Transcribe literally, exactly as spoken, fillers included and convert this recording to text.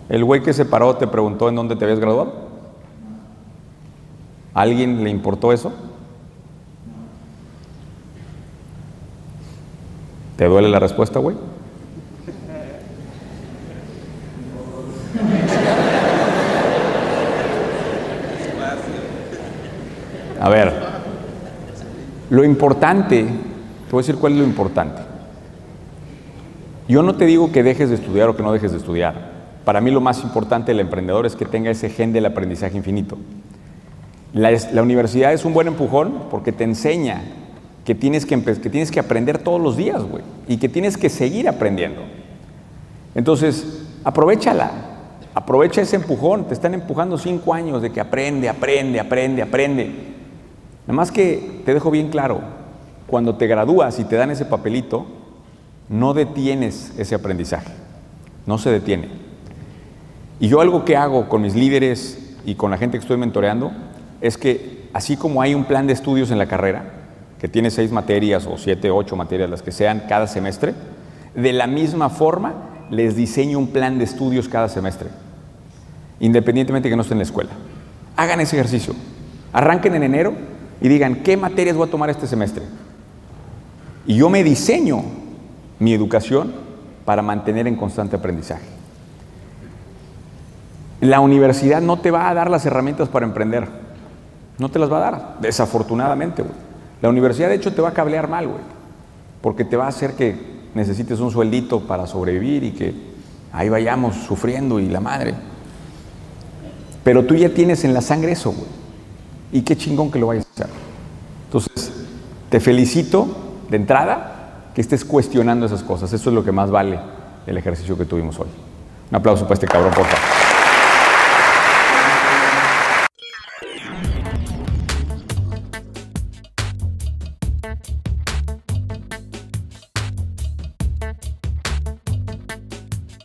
El güey que se paró te preguntó en dónde te habías graduado. ¿A alguien le importó eso? ¿Te duele la respuesta, güey? A ver, lo importante, te voy a decir cuál es lo importante. Yo no te digo que dejes de estudiar o que no dejes de estudiar. Para mí lo más importante del emprendedor es que tenga ese gen del aprendizaje infinito. La, la universidad es un buen empujón porque te enseña que tienes que, que tienes que aprender todos los días, güey, y que tienes que seguir aprendiendo. Entonces, aprovéchala, aprovecha ese empujón. Te están empujando cinco años de que aprende, aprende, aprende, aprende. Nada más que te dejo bien claro, cuando te gradúas y te dan ese papelito, no detienes ese aprendizaje, no se detiene. Y yo algo que hago con mis líderes y con la gente que estoy mentoreando es que así como hay un plan de estudios en la carrera, que tiene seis materias o siete, ocho materias, las que sean cada semestre, de la misma forma les diseño un plan de estudios cada semestre, independientemente de que no estén en la escuela. Hagan ese ejercicio, arranquen en enero y digan, ¿qué materias voy a tomar este semestre? Y yo me diseño mi educación para mantener en constante aprendizaje. La universidad no te va a dar las herramientas para emprender. No te las va a dar, desafortunadamente, güey. La universidad, de hecho, te va a cablear mal, güey. Porque te va a hacer que necesites un sueldito para sobrevivir y que ahí vayamos sufriendo y la madre. Pero tú ya tienes en la sangre eso, güey. Y qué chingón que lo vayas a hacer. Entonces, te felicito de entrada que estés cuestionando esas cosas. Eso es lo que más vale el ejercicio que tuvimos hoy. Un aplauso para este cabrón, por favor.